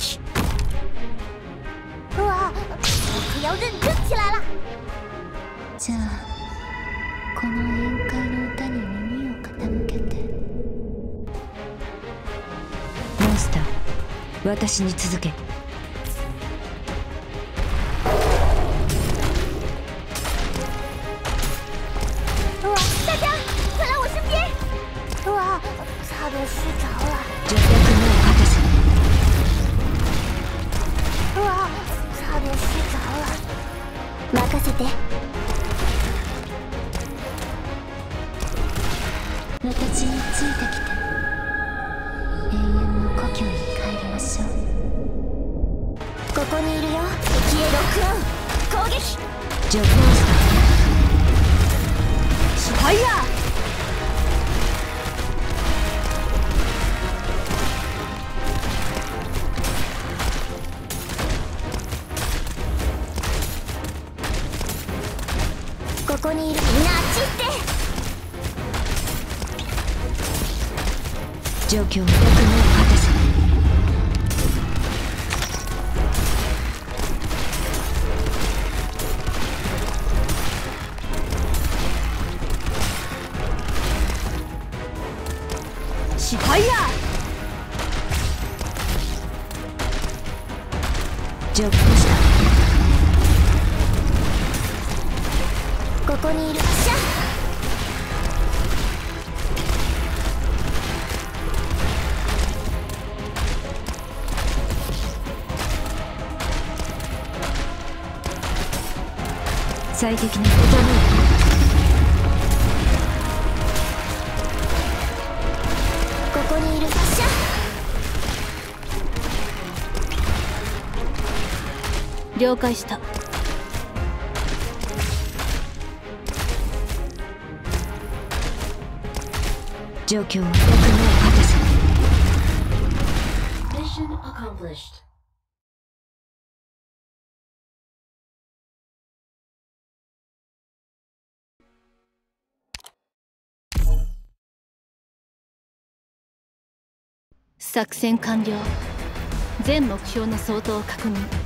撃。哇，可要认真起来了。 じゃあこの宴会の歌に耳を傾けて。モンスター、私に続け。 哇，大家快来我身边！哇，差点睡着了。 助役目を果たせ。 哇，差点睡着了。任せて。 私についてきて。永遠の故郷に帰りましょう。 ここにいるよ。敵へロックオン。攻撃。 ジョモンスター、 ファイヤー。ここにいる。みんなあっち行って。 状況を役目を果たせ。 シファイヤー。 状況した。 ここにいる。発射。 最適なことね。 ここにいる。発射。 了解した。状況は役目を果たせ。Mission accomplished. 作戦完了。全目標の相当を確認。